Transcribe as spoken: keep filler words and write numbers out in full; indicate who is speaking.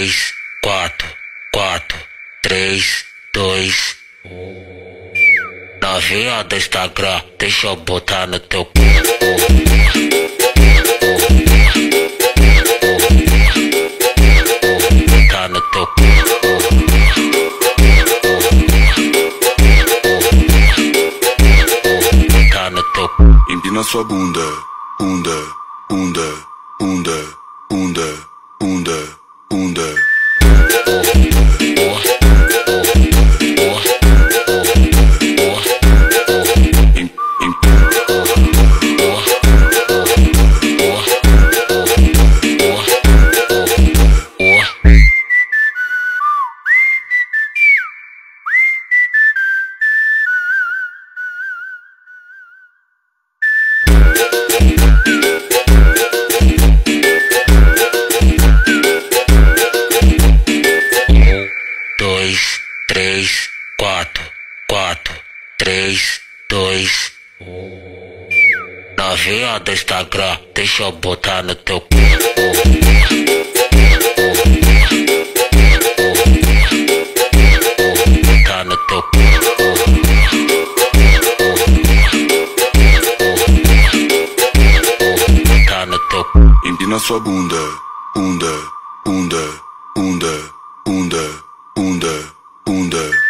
Speaker 1: três, quatro, quatro, três, dois. Novinha do Instagram, deixa eu botar no teu cu. Botar no teu cu. Botar no teu cu.
Speaker 2: Empina sua bunda, bunda, bunda, bunda, bunda, bunda, bunda.
Speaker 1: Dois, três, quatro, quatro, três, dois. Novinha do Instagram, deixa eu botar no teu cu. Botar no teu cu. Botar no teu cu.
Speaker 2: Empina sua bunda, bunda, bunda, bunda, bunda, bunda, bunda.